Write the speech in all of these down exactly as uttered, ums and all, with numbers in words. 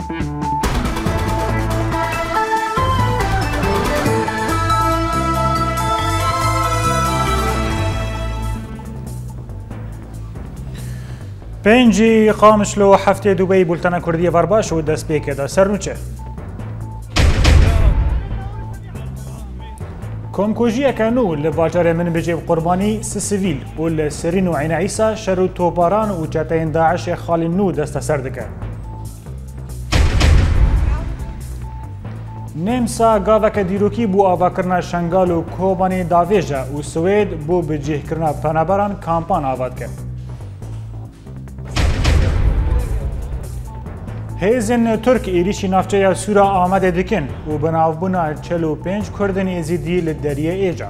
پنجی قامشلو هفته دوبی بولتن کردی ورباش و دست پیکه سرنوچه کمکوژی کنو لباجار من بجیب قربانی سی سیویل و لسرین و عین عیسا شر و توپاران و چتین داعش خالی نو دست سردکه نمسا گاوک دیروکی بو آواکرنا شنگال و کوبانی داویجا و سوید بو بجیه کرنا پنابران کامپان آواد کرد. هیزن ترک ایریشی نافچه سورا آمده دکن و بناوبونا چل و پنج کردن ازیدی لدریه ایجا.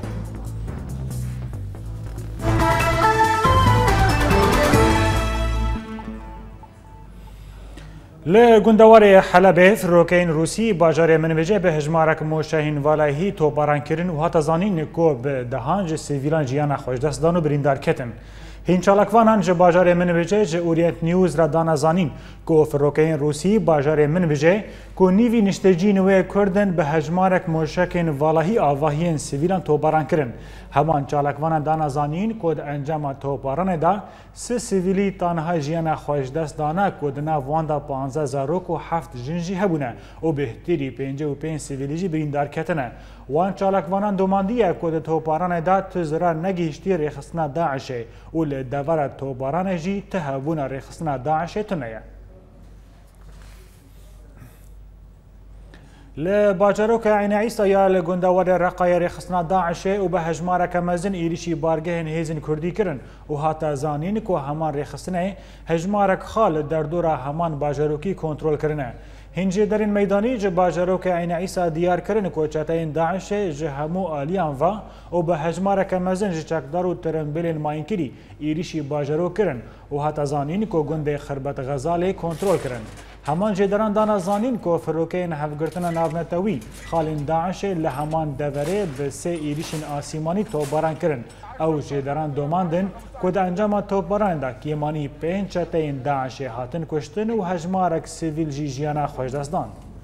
لگندوار حلب فروکین روسی باجار منوجه به هجمارک موشهین والایهی توپاران کرن و حتی زانین کو به دهانج سیویلان جیانا خوشدست دانو بریندار کتن. هین چالکوانان جه باجار منوجه جه اورینت نیوز را دانا زانین که فروکین روسی باجار منوجه که نیوی نشتجی نوی کردن به هجمارک موشکین والاهی آواهین سیویلان توپاران کرن. همان چالکوانان دانا زانین که ده انجام توپاران دا سه سیویلی تانها جیانا خوشدست دانا که دنا واندا پانزه زاروک و هفت جنجی هبونه و بهتری پنجه و پنج سیویلی جی بریندار کتنه. وان چالکوانان دوماندیه که ده توپاران دا تزرا نگیشتی ریخستنا داعشه و لدور توپاران جی تهبون ریخستنا داعشه تنیه. لباجروک عین عیسا یا لگندوار رقای ریخستنا داعشه و به هجمارک مزن ایریشی بارگهن هیزن کردی کرن و حتی زانین که همان ریخستنه هجمارک خال در دور همان باجروکی کنترل کرنه. هنجی در این میدانی جه باجروک عین عیسا دیار کرن که چتین داعش جه همو آلیان و و به هجمارک مزن جه چکدار و ترنبیلین ماین کری ایریشی باجرو کرن و حتی زانین که گنده خربت غزاله کنترل کرن. همان جدران دانا زانین که فروکین هفگرتن ناونتوی خالین داعش لهمان دوره به سه ایریشین آسیمانی توباران کرن او جدران دوماندن که ده انجام توباران دا کیمانی پین چتین داعش هاتن کشتن و هجمارک سیویل جی جیانا خوشدستان.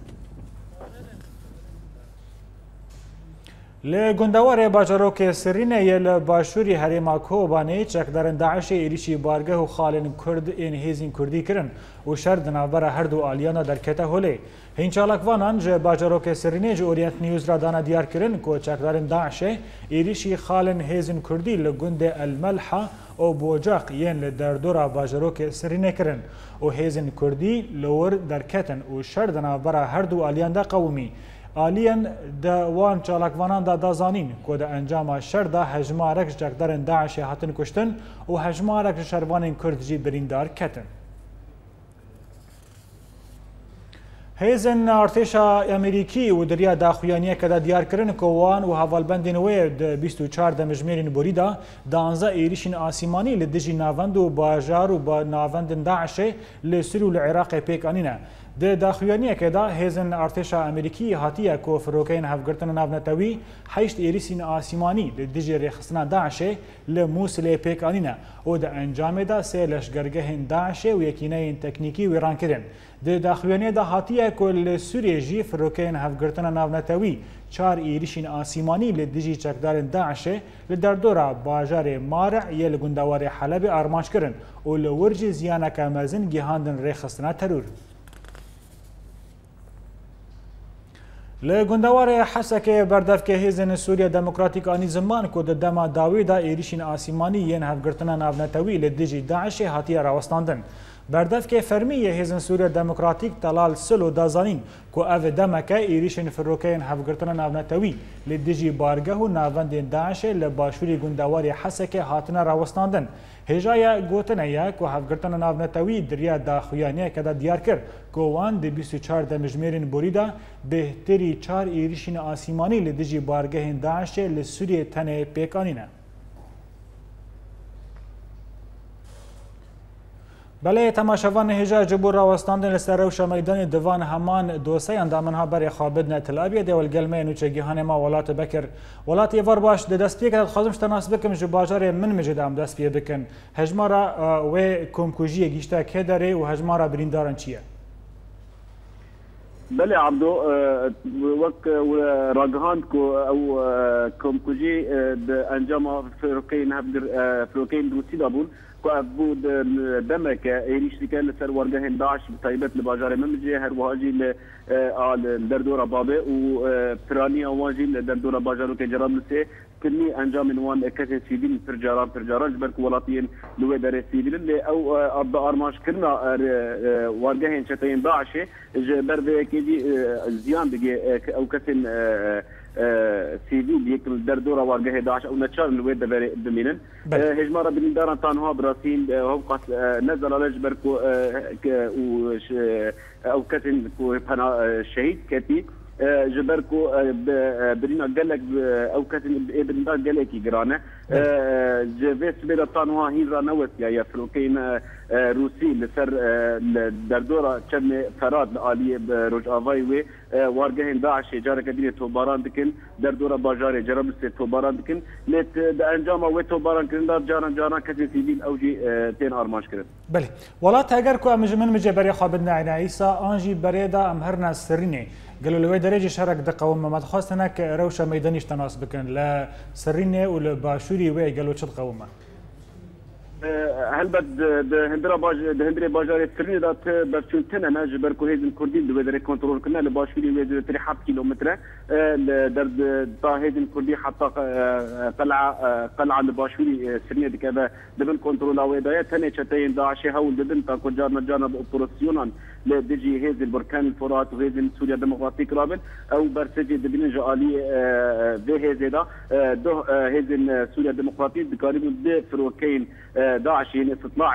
لگندوار باجروک سرینه یل باشوری حریما کوبانی چکدارن داعش ایریشی بارگه و خالن کرد این هیزین کردی کرن و شرد نابر هر دو آلیانا در کته هولی. هین چالکوانان جه باجروک سرینه جه اورینت نیوز را دانا دیار کرن که چکدارن داعش ایریشی خالن هیزین کردی لگند الملحه و بوجاق ین لدردورا باجروک سرینه کرن و هیزین کردی لور در کتن و شرد نابر هر دو آلیان دا قومی. آلیان دا وان چالکوانان دا دازانین که دا انجام شر دا هجمارک جکدارن داعش هاتن کشتن و هجمارک شروان کرد جی بریندار کتن. هیزن ارتشا امریکی و دریا داخویانیه که دا دیار کرن که وان و حوالبندین وی دا بیست و چهار دمجمیرین بوریدا دانزا ایریشین آسیمانی لدجی ناوند و باجار و با ناوند داعش لسر و العراق پیکانینه. ده داخویانیه که دا هیزن ارتشا امریکی هاتیه که فروکین هفگرتن ناونتوی هشت ایریسین آسیمانی لدجی ریخستنا داعشه لموسل پیکانینه و ده انجام دا سه لشگرگه داعشه و یکینه تکنیکی ویران کرن. ده داخویانیه دا هاتیه که لسوریه جی فروکین هفگرتن ناونتوی چار ایریشین آسیمانی لدجی چکدارن داعشه لدردورا باجار مارع یه لگندوار حلب آرمانش کرن و لورج زیانک مزن گیهاندن ریخستنا ترور. لگندوار حسک بردف که هیزن سوریا دموکراتیک آنی زمان که دما داوی دا ایریشین آسیمانی ین هفگرتن ناونتوی لدجی داعش هاتیه راوستاندن. بردف که فرمی هیزن سوریا دموکراتیک تلال سلو دازانین که او دمکه ایریشین فروکین هفگرتن ناونتوی لدجی بارگه و ناوند داعش لباشوری گندوار حسک هاتنه راوستاندن. هجای گوتنه یا که هفگرتن ناونتوی دریا داخویانیه که دا دیار کرد که وان ده بیست و چهار دمجمیرین بوریدا بهتری چار ایریشین آسیمانی لدجی بارگه داعش لسوریه تنه پیکانینه. بله تماشاوان هجا جبور راوستاندن لسروش میدان دوان همان دوسه اندامنها بر خوابدن تلابیه دیول گلمه نوچه گیهان ما ولات بکر ولات یوار باش ده دست پیه که خواهدمش تناس بکم جو باجار من مجد هم دست پیه بکن هجمارا و کمکوژی گیشته که داره و هجمارا بریندارن چیه؟ بله عبدو وقت راجهاند کو او کم کجی به انجام فروکین هفدر فروکین روسی دابون کو ابود دمک ایریش دیگر سر وارگه داعش طیبت لباجار ممجی هر واجی ل در دور بابه و فرانی واجی در دور باجارو که جرام لسه كني انجام نوان كاسه سيفيل فرجاران فرجاران جبرك ولاتين لو دار سيفيل اللي او ابدا ارماش كنا وارجهين شتين داعش جبر بكيجي زيان بيجي او كاسن سيفيل يكل دردوره وارجه داعش او نتشار لو دار بمينن هجماره بنداران تانها براسين هو قص نزل على جبرك او كاسن كو شهيد كتي جبركو برينا قال لك او كاتن ابن قال لك جرانه جفيس بلا طانوا هيرا نوت يا فروكين روسي لسر دردوره كم فراد علي بروج افاي وارجهن داعش جاره كبيره توباران دكن دردوره باجار جرب توباران دكن لت انجام و توباران كن جاران جاران كاتن سيفيل اوجي تين ارماش كرت بله ولات اگر کو من مجبري خابدنا عيسى انجي بريدا امهرنا سريني قالوا له درجه شارك دقه ما تخاصنك روشه ميدانيش تناس بكن لا سرينه ولا باشوري وي قالوا شد قومه هل بد هندرا باج هندري باجار سرينه دات بشوتنا ناجبر كوهيزن كردين دو بدري كنترول كنا لباشوري وي تري حب كيلومتر درد طاهيزن كردي حتى قلعه قلعه لباشوري سرينه كذا دبن كنترول ويدايه ثاني شتين داعش هول دبن تا كجارنا جانا اوبراسيونال لدجي هيز البركان الفرات وهيز سوريا الديمقراطيك رابن او برسجي دبن جالي به هيزدا دو هيز سوريا الديمقراطيك بقريب د فروكين داعش يعني استطلاع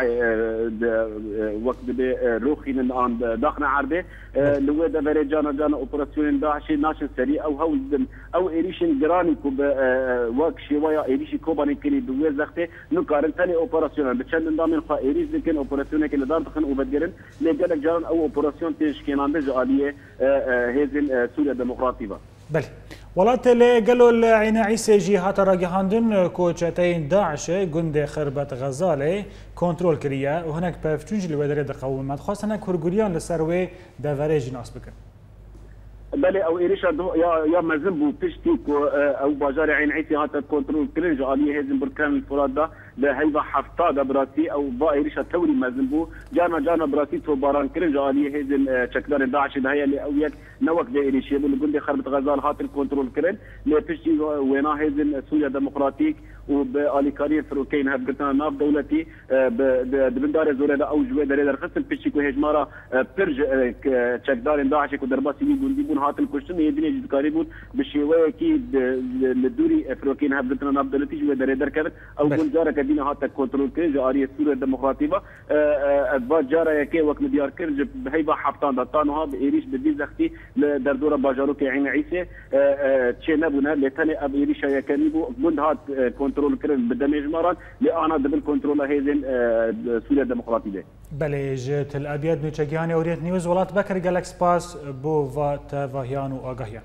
وقت بروخين الان داخنا عربي لو دا برجانا جانا اوبراسيون داعش ناشن سري او هول او ايريشن جراني كوب وقت شويه ايريشي كوباني كلي دو زختي نقارن ثاني اوبراسيون بتشن ضامن خا ايريش لكن اوبراسيون كلي دار تخن وبدرن لقالك جارن او اوبراسيون تشكينان بجاليه هيزن سوريا الديمقراطيه بله ولات اللي قالوا العين عيسى جهات راجهاندن كوتشتين داعش جند خربت غزاله كنترول كريا وهناك بفتونج اللي ودري دقومات خاصه هناك كورغوريان لسروي دافاريج ناس بكن بله او ايريشا يا يا مازنبو بيشتي او باجار عين عيسى هات كنترول كرينج عليه هيزن بركان الفرات ده لهيبه حفطه براسي او با ايريشا توري مازنبو جانا جانا براسي تو باران كرينج عليه هيزن شكلان داعش ده هي اللي اويك نوك ده ايريشا بنقول لي خربت غزال هات الكنترول كرين لبيشتي وينا هيزن سوريا ديمقراطيك وباليكاري فروكين هبقتنا ناف دولتي بندار زولا او جوي دري خصم بيشتي كو هجمارا برج شكدار داعش كو درباسي بيقول هات الكشتن يدني جدكاريبون بشيوه كي للدوري فروكين هبقتنا ناف دولتي جوي دري دركبت او جارة كدينا هات كنترول كرج آري سوريا الديمقراطية أدبار جارة يكي وقت مديار كرج بهيبة حبطان دطانها بإيريش بدي زختي لدردورة باجارو كي عين عيسى تشي نبونا لتاني أب إيريش يكنيبو قند هات كنترول كرج بدمج مران لأنا دبل كنترول هيزن سوريا الديمقراطية بله جت الأبيض نيتشجياني أوريت نيوز ولات بكر جالكس باس بو فات فاهيان وآغاهيان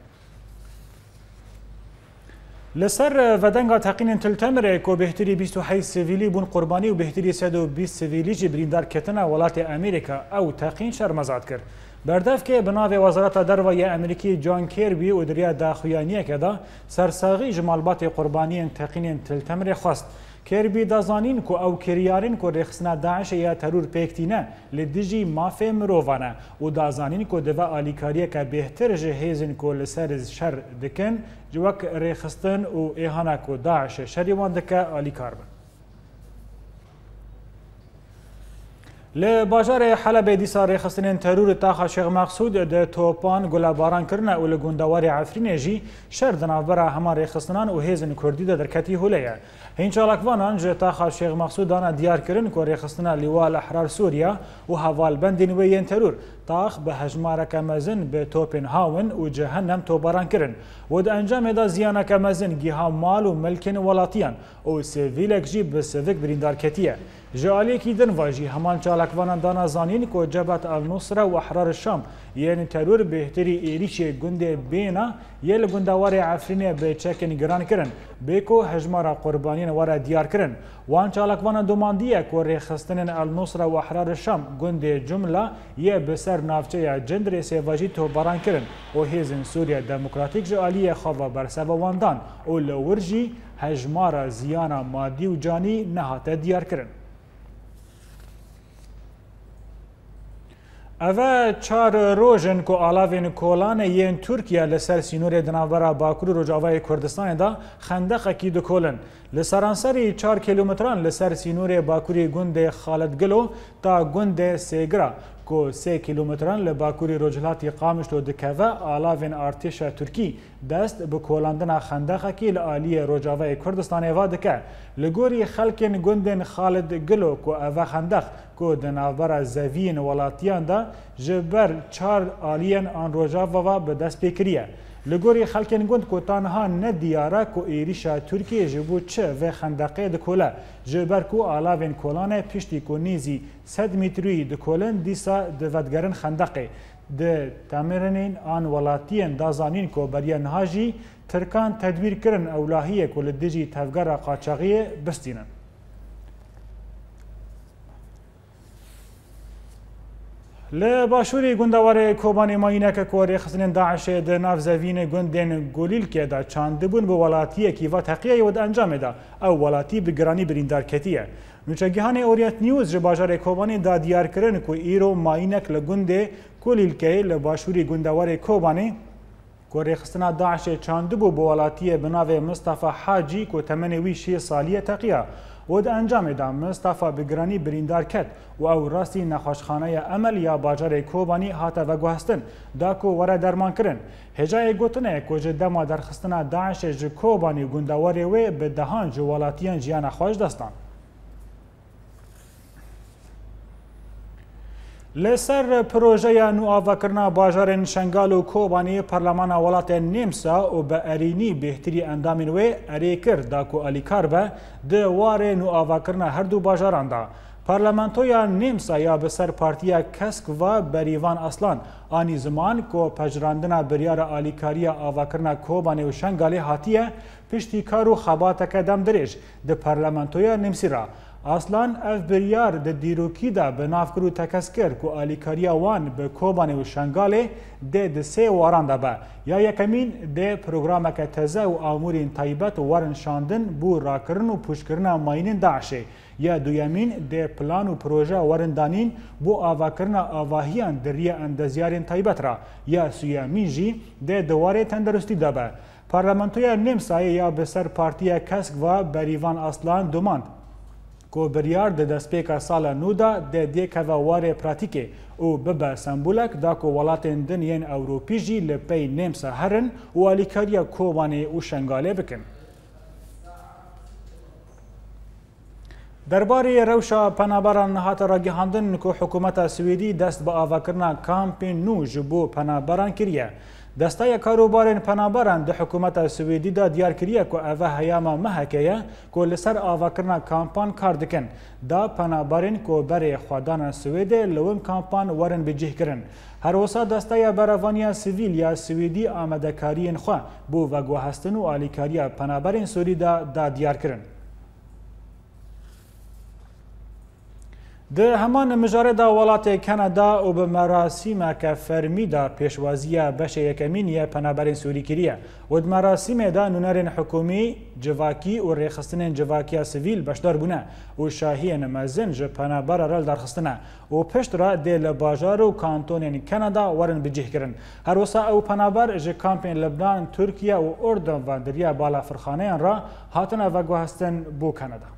لسر ودنگا تقین تلتمره کو بهتری بیست و هشت سیویلی بون قربانی و بهتری صد و بیست سیویلی جبرین دار کتنا ولات امریکا او تقین شرمزاد کرد. بردف که بناو وزارت دروای امریکی جان کیربی و دریا داخویانیه که دا سرساغی جمالبات قربانی تقین تلتمره خواست. کیربی دازانین کو او کریارین کو رخصنا داعش یا ترور پیکتینه لدیجی مافه مروانه و دازانین کو دوا آلیکاریه که بهتر جهیزن کو لسر شر دکن جوک رخصتن و ایهانا کو داعش شریوان دکه آلیکار بن. لباجار حلب دیسا رخصتن ترور تاخا شیخ مقصود ده توپان گلاباران کرنه و لگوندوار عفرین جی شر دنابرا هما رخصتنان و هیزن کردی ده درکتی هولیه. هین چالکوانان جه تاخا شیخ مقصود دانا دیار کرن که رخصتنا لیوال احرار سوریا و هوال بندین وین ترور تاخ به هجمارک مزن به توپن هاون و جهنم توباران کرن و ده انجام دا زیانک مزن گیها مال و ملکن ولاتیان و سیویلک جی به سیویک بریندار کتیه. جالی کی دن واجی همان چالکوان دانا زانین کو جبهت النصره و احرار الشام یعنی ترور بهتری ایریش گنده بینا یل گندوار عفرین به چکن گران کرن بیکو هجمارا قربانین وارا دیار کرن وان چالکوان دوماندیه کو رخصتن النصره و احرار الشام گنده جمله یه بسر نافچه جندر سیواجی تو باران کرن و هیزن سوریا دموکراتیک جالی خوا برسه واندان و لورجی هجمارا زیانا مادی و جانی نهات دیار کرن. اوه چار روژن کو آلاوین کولان یین ترکیه لسر سینور دنابرا باکور روجاوای کردستان دا خندق کی دو کولن لسرانسری چار کیلومتران لسر سینور باکوری گند خالد گلو تا گند سیگرا کو سه کیلومتران لباکوری روجلاتی قامش تو دکوه آلاوین ارتش ترکی دست به کولاندن خندق کی لآلی روجاوای کردستان وادکه لگوری خلکن گندن خالد گلو کو اوه خندق کو دنابرا زوین ولاتیان دا جبر چار آلین آن روجاوا به دست پیکریه لگوری خلکن گند کو تنها نه دیاره کو ایریشا ترکیه جبو چه و خندقه دکوله جبر کو آلاوین کولانه پشتی کو نیزی صد متری دکولن دیسا دوادگرن خندقه ده تامرنین آن ولاتیان دازانین کو بریا نهاجی ترکان تدبیر کرن اولاهیه کو لدجی تفگر قاچاقیه بستینن. لباشوری گندوار کوبانی ماینک کوری خزنین داعش د ناف زوین گندن گولیل که دا چاندبون به ولاتیه کی و تحقیه ود انجام دا او ولاتی بگرانی بریندار کتیه نوچگیهان اوریت نیوز جباجار کوبانی دا دیار کرن کو ایرو ماینک لگنده گولیل که لباشوری گندوار کوبانی کوری خزنا داعش چاندبو به ولاتیه بناو مصطفى حاجی کو تمنوی شی سالیه تقیه ود انجام دا مصطفى بگرانی بریندار کت و او راستی نخوشخانه عمل یا باجار کوبانی هاته و گوهستن دا کو وره درمان کرن هجای گوتنه کو جدما درخستنا داعش ج کوبانی گندواری و به دهان جوالاتیان جیان خوش دستان لسر پروژه نوآوکرنا باجار شنگال و کوبانی پارلمان ولات نیمسا و به ارینی بهتری اندامین و اریکر دا کو الیکار به دوار نوآوکرنا هر دو باجاران دا پارلمانتویا نیمسا یا بسر پارتیا کسک و بریوان اصلان آنی زمان کو پجراندنا بریار الیکاریا آوکرنا کوبانی و شنگالی هاتیه پشتی کارو خباتک دم درش ده پارلمانتویا نیمسی را اصلا اف بریار د دیروکی دا به نافکرو تکسکر کو الیکاریا وان به کوبانی و شنگاله ده ده سه واران دا با یا یکمین ده پروگرامک تزه و آمورین طیبت و ورن شاندن بو راکرن و پوشکرن ماینین داعشه یا دویمین ده پلان و پروژه ورندانین بو آواکرن آواهیان دریه اندزیارین طیبت را یا سویمین جی ده دواره تندرستی دا با پارلمانتویا نیمسایه یا بسر پارتیا کسک و بریوان اصلان دوماند کو بریار د دسپیکا سالا نودا د دیکه و واره پراتیکه او ببا سمبولک دا کو ولاتن دنین اوروپی جی لپی نیمسا هرن و الیکاریا کوبانی و شنگاله بکن. درباره روشا پنابران هات را گهاندن که حکومت سویدی دست با آواکرنا کامپین نو جبو پنابران کریه. دستای کاروبارین پنابران ده حکومت سویدی دا دیار کریه که اوه هیاما محکیه که لسر آواکرنا کامپان کار دکن. دا پنابرین که بره خودان سویده لوم کامپان ورن بجه کرن. هر وسا دستای بروانیا سیویل یا سویدی آمده کارین خواه بو وگو هستن و آلیکاریا پنابرین سوری دا, دا دیار کرن. ده همان مجاره دا ولات کانادا و به مراسم که فرمی دا پیشوازی بشه یکمین یا پنابرین سوری کریه و ده مراسم دا نونرین حکومی جواکی و ریخستن جواکی سویل بشدار بونه و شاهی نمازن جه پنابر رل درخستنه و پشت را ده لباجار و کانتونین کانادا ورن بجه کرن هر وسا او پنابر جه کامپین لبنان ترکیه و اردن و دریا بالا فرخانه را هاتن و گوهستن بو کانادا.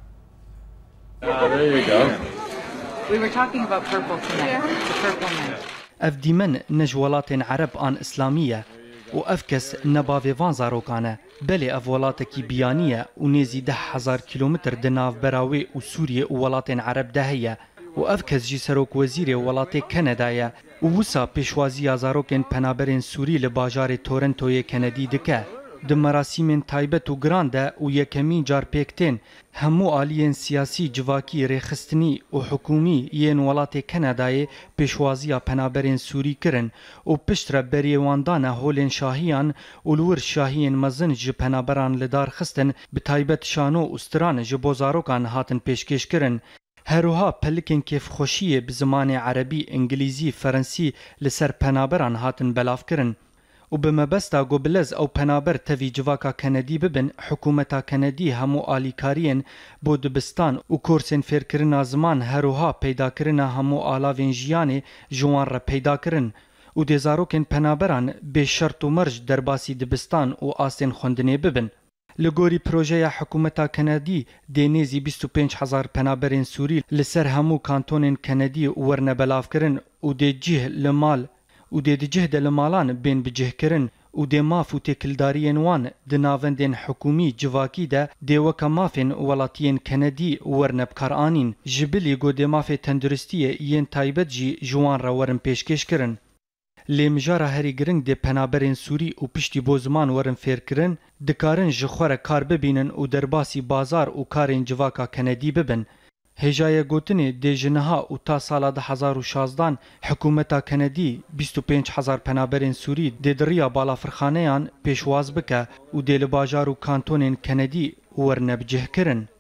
We were talking about purple tonight. The purple night. اف دیمن نجولات عرب آن اسلامیه و افکس نباوی وان زاروکانه بله اف ولاتکی بیانیه و نیزی ده هزار کیلومتر دناف براوی و سوریه و ولات عرب دهیه و افکس جی سروک وزیر ولات کانادایه و وسا پیشوازی زاروکن پنابرین سوری لباجار تورنتوی کندی دکه د مراسیمên تایبەت û giran de û yekemîn car pêktên hemû aliyên siyasî civakî rêxistinî û hikûmî yên welatê Kanadayê pêşwaziya penaberên Sûrî kirin û pişt re berêwandana holên şahiyan û li wir şahiyên mezin ji penaberan li dar xistin bi taybet şano û stran ji bo zarokan hatin pêşkêş kirin. Heroha pelikên kêfxweşiyê bi zimanê Erebî, İngilîzî, Frensî li ser penaberan hatin belavkirin. û bi mebesta gobilez ew penaber tevî civaka Kenedî bibin, hikûmeta Kenedî hemû alîkariyên bo dibistan û kursên fêrkirina ziman heroha peydakirina hemû alavên jiyanê ji wan re peyda kirin û dê zarokên penaberan bê şert û merj derbasî dibistan û asên xwendinê bibin. Li gorî projeya hikûmeta Kenedî dê nêzî bîst û pênc hezar penaberên Sûrî li ser hemû kantonên Kenedî werne belavkirin û dê cih li mal û dê di cih de li malan bên bicihkirin û dê maf û têkildariyên wan di navendên hikûmî civakî de dê weka mafên welatiyên Kenedî werne bikaranîn. Ji bilî got dê mafê tenduristiyê yên taybet jî ji wan re werin pêşkêş kirin. Lê mijara herî giring dê penaberên Sûrî û piştî bo ziman werin fêrkirin, dikarin ji xwe re kar bibînin û derbasî bazar û karên civaka Kenedî bibin. Hêjaya gotinê dê ji niha û ta sala di hezar û şazdan hikûmeta Kenedî bîst û pênc hezar penaberên Sûrî dê di riya balafirxaneyan pêşwaz bike û dê li bajar û kantonên Kenedî werne bicihkirin.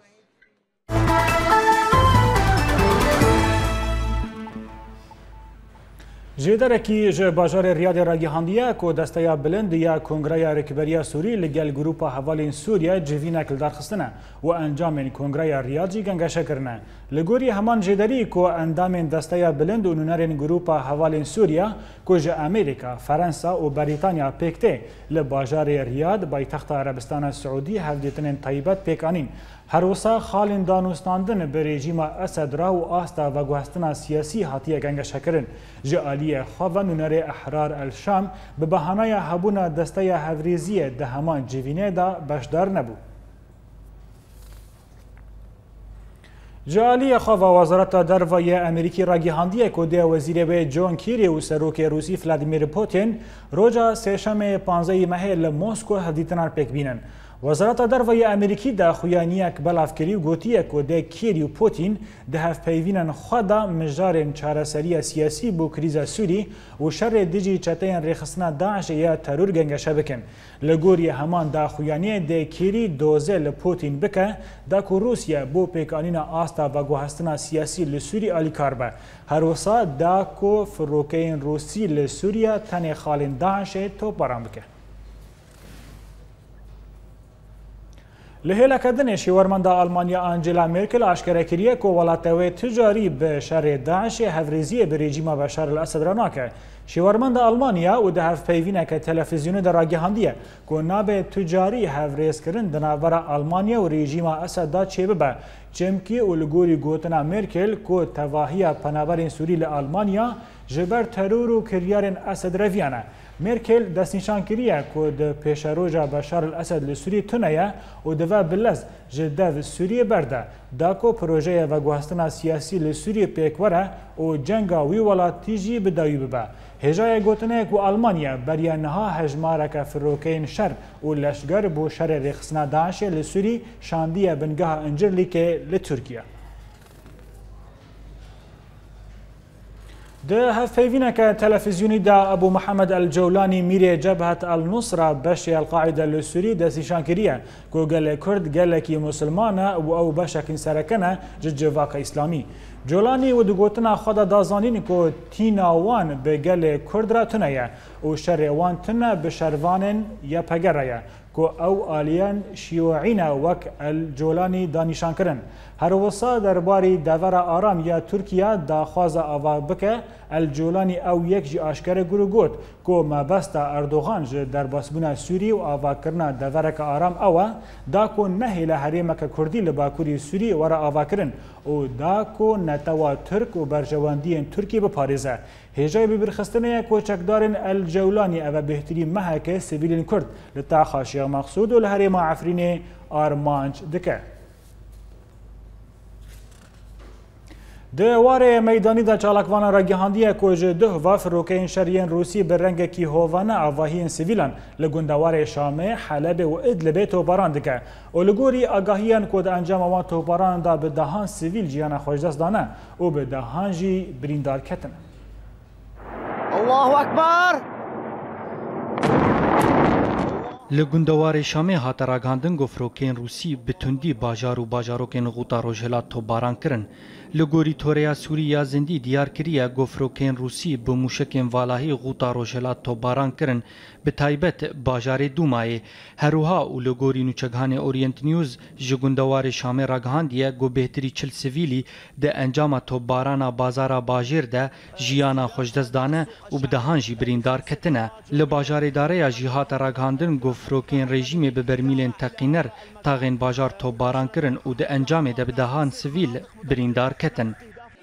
Jêderekî ji bajarê Riyadê ragihandiye ku desteya bilind ya Kongreya Rêkberiya Sûrî li gel grûpa hevalên Sûriye civînek li darxistine û encamên Kongreya Riyad jî gengeşe kirine. Li gorî heman jêderî ku endamên desteya bilind û nûnerên grûpa hevalên Sûriye ku ji Amerîka, Fransa û Brîtanya pêk tê li bajarê Riyad baytexta Erebistana Siûdî hevdîtinên taybet pêkanîn. Her wisa xalên danûstandin bi rejîma Esed ra û asta veguhestina siyasî hatiye gengeşekirin. Ji aliyê xwe ve nûnerê Ehrar el Şam bi behanaya hebûna desteya hevrêziyê di heman civînê de beşdar nebû. Ji aliyê xwe ve Wezareta Derveyê Amerîkî ragihandiye ku dê wezîrê wê John Kerry û serokê Rûsî Vladimir Putin roja sêşemê panzeyî mehê li Moskw hevdîtinan pêkbînin. Wezareta Derveyê Amerîkî de xuyaniyek belavkirî û gotiye ku dê Kerry û Putin di hevpeyvînên xwe de mijarên çareseriya siyasî bû krîza Sûrî û şerê dijî çeteyên rêxistina Daişê ya teror gengeşe bikin. Li gorî heman daxuyaniyê dê Kerry dozê li Putin bike da ku Rûsya bû pêkanîna asta veguhestina siyasî li Sûrî alîkar be. Her wisa da ku firokeyên Rûsî li Sûriye tenê xalên Daişê topbaran bike. Li hêlekedinê şîwermenda Almanya Angela Merkel aşkere kiriye ku welata wê ticarî bi şerê Daişê hevrêziyê bi rejîma Beşar el Esed re nake. Şîwermenda Almanya û di hevpeyvîneke televizyonê de ragihandiye ku nabê ticarî hevrêzkirin di navbera Almanya û rejîma Esed da çêbibe. Çemkî û li gorî gotina Merkel ku tevahiya penaberên Sûrî li Almanya ji ber teror û kiryarên Esed reviyane. Merkel destnîşan kiriye ku di pêşeroja Beşar el Esed li Sûrî tuneye û dive bilez ji dev Sûriyê berde da ku projeyê veguhestina siyasî li Sûriyê pêkwere û cenga wî welatî jî bi dawî bibe. Hêjaya gotinê ku Almanya beriya niha hejmareke firokeyên şer û leşger bû şerê rêxistina Daişê li Sûrî şandiye bingeha Incirlîkê li Tirkiye. Di hevpeyvîneke televizyonî de Ebu Muhammed el Cewlanî mîrê Cebhet el Nusra beşê el Qaîde li Sûrî destnîşan kiriye ku gelê Kurd gelekî musilman e û ew beşekîn sereke ne ji civaka İslamî. Cewlanî û di gotina xwe de dazanîn ku tîna wan bi gelê Kurd re tuneye û şerê wan tune bi şervanên yepegere ye ku ew aliyan şîyoîne wek el Cewlanî danîşan kirin. Her wisa derbarî devera aram ya Tirkiye daxwaza ava bike el Cewlanî ew yek jî aşkere gûr got ku mebesta Erdogan ji derbasbûna Sûrî û avakirina devereke aram ew e da ku nehêle herêmeke Kurdî li bakurî Sûrî were avakirin û da ku netewa Türk û berjewendiyên Tirkî biparêze. Hêjayê bibirxistinê koçekdarên el Cewlanî ev e bêhtirîn meheke sivîlên Kurd li taxa Şêx Mexsûd û li herêma Efrînê armanc dike. دواره میدانی دا چالاکوانا را گهاندیه کج ده و فروکین شریین روسی به رنگ کی هوانه آواهی سیویلان لگندوار شامه حلب و ادلب توپاران دکه و لگوری آگاهیان کد انجام وان توپاران دا به دهان سیویل جیان خوشدست دانه و به دهان جی بریندار کتن. الله اکبر. لگندوار شامه هات راگاندن گفروکین روسی به تندی باجار و باجاروکین غوطا روژهلات توپاران کرن. لگوری توریا سوریا زندی دیار کریه گفروکین روسی به موشکین والاهی غوطا روژهلات توپاران کرن به تایبت باجار دومای هروها و لگوری نوچگهان اورینت نیوز جگندوار شامه راگاندیه گو بهتری چل سویلی ده انجام توپاران بازار باجر ده جیانا خوشدست دانه و بدهان جی بریندار کتنه لباجار داره جیهات راگاندن گفروکین رژیم به برمیلین تقینر تاغین باجار توپاران کرن و ده انجام ده بدهان سویل بریندار کتن.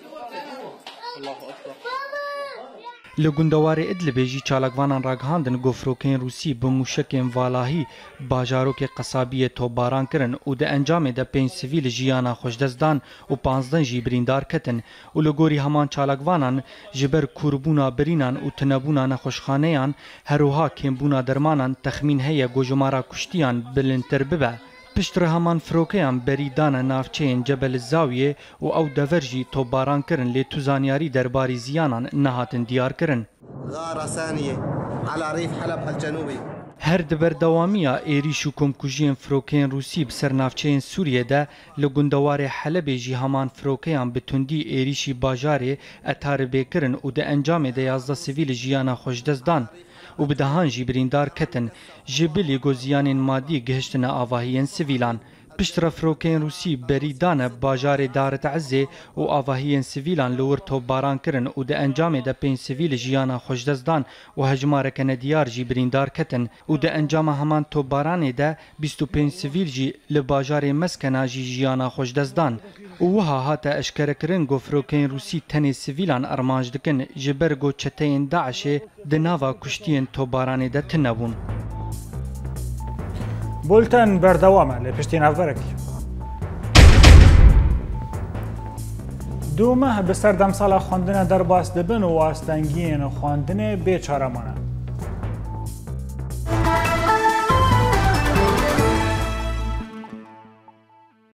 لگندوار ادلب جی چالاکوانان راگهاندن گفروکین روسی به موشکین والاهی باجاروک قصابی توپاران کرن و ده انجام ده پنج سویل جیانا خوشدزدان و پانزدن جی بریندار کتن و لگوری همان چالاکوانان جبر کوربونا برینان و تنبونا نخوشخانهان هروها کمبونا درمانان تخمین هیا گوجمارا کشتیان بلنتر ببه. پشت همان فروکیان بریدان نافچین جبل الزاویه و او دورجی توپاران کرن لی توزانیاری درباری زیانان نهاتن دیار کرن. غارة ثانية على ريف حلب الجنوبي. هر دبردوامیا ایریش و کمکوژین فروکین روسی بسر نافچین سوریه ده لگندوار حلب جی همان فروکیان به تندی ایریشی باجاره اتار بکرن و ده انجام ده یازده سویل جیانا خوشدزدان و بدهان جی بریندار کتن جبلی گوزیان مادی گهشتن آواهیان سویلان. پشت فروکین روسی بریدان باجار دارت عزه و آواهیان سویلان لور توپاران کرن و ده انجام ده پنج سویل جیانا خوشدزدان و هجمارکن دیار جی بریندار کتن و ده انجام همان توپاران ده بیست و پنج سویل جی لباجار مسکنا جی جیانا خوشدزدان و وها هاتا اشکر کرن گو فروکین روسی تنی سویلان ارمانج دکن جبر گو چتین داعش ده ناوا کشتین توپاران ده تنبون. بولتن بردوامه لپشتین افورکی. دومه به سردم سال خواندن در باس دبن و آستنگین خواندن بیچارمانه.